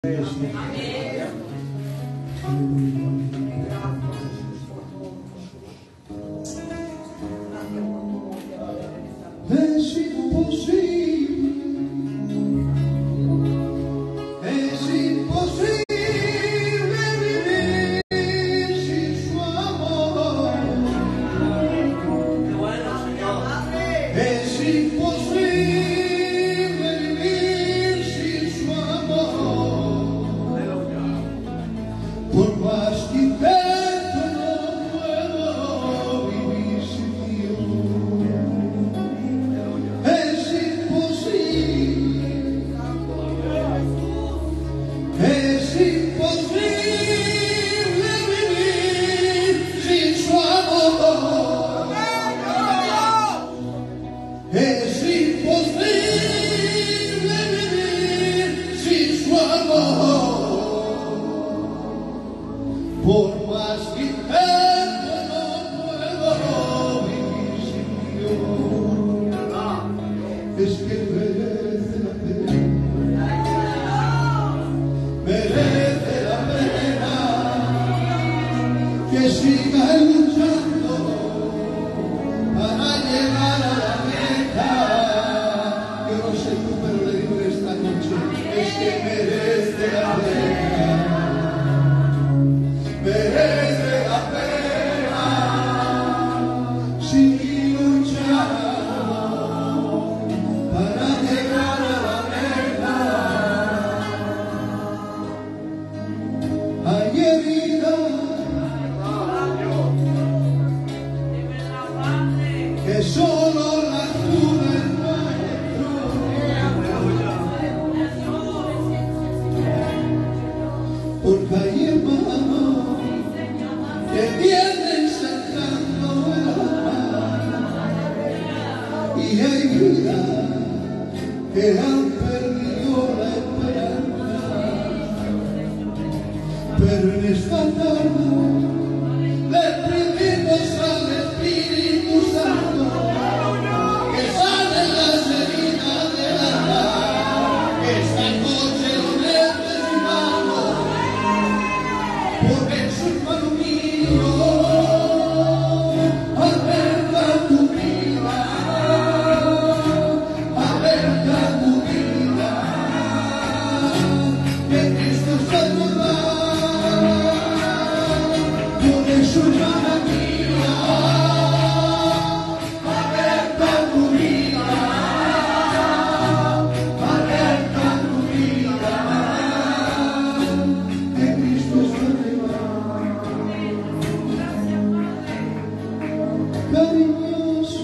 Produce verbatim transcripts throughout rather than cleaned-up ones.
Es imposible, es imposible vivir sin su amor. Es imposible vivir sin su amor. Por más que intento no puedo vivir sin Dios. Es imposible, es imposible vivir sin su amor. Es imposible vivir sin su amor. Por más que intento no puedo vivir sin Dios. Es que merece la pena, merece la pena que siga luchando para llegar a la meta. Yo no sé tú, pero le digo esta noche, es que merece la pena, merece la pena seguir luchando para llegar a la meta. Hay heridas que solo la cura el maestro, porque hay hermanos que vienen sacando el alma, y hay vidas que han perdido la esperanza. Pero en esta tarde le pedimos al Espíritu Santo que sane las heridas del alma, que esta noche lo necesitamos, porque es hermano mío, acerca tu vida, acerca tu vida, que Cristo salvará. Por eso, hermana mía, acerca tu vida, acerca tu vida, que Cristo salvará. Cariñoso,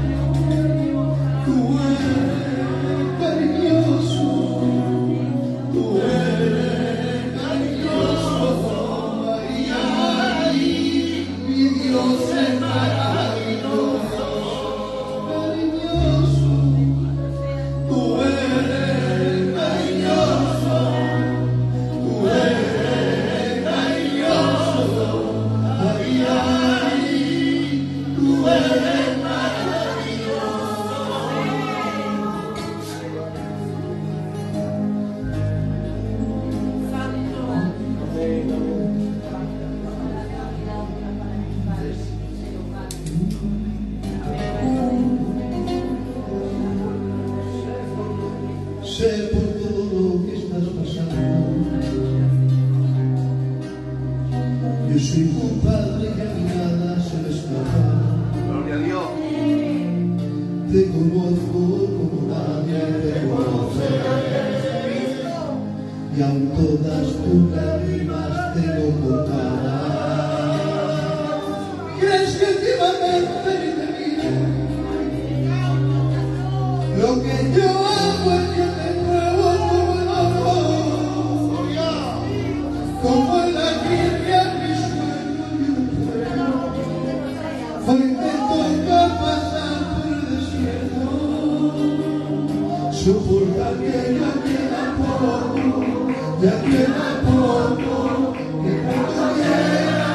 tú eres cariñoso, tú eres cariñoso, María, y mi Dios es maravilloso. Cariñoso, tú eres cariñoso, tú eres cariñoso, María, tú eres maravilloso. Sé por todo lo que estás pasando. Yo soy un padre que a mi nada se le escapa. Gloria a Dios. Te conozco como nadie te conoce, y aun todas tus lágrimas tengo contadas. ¿Crees que últimamente ni te miro? Lo que yo hago es que te pruebo como el ojo, como en la Biblia mi sueño y un pueblo. Hoy me toca pasar por el desierto, soportar que ya queda poco, ya queda poco, que poco queda,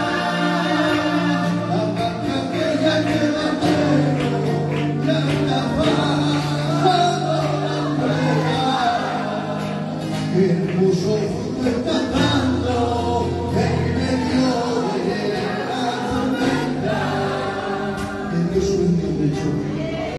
aparta que ya queda poco, ya está pasando la prueba, hermoso. mucho.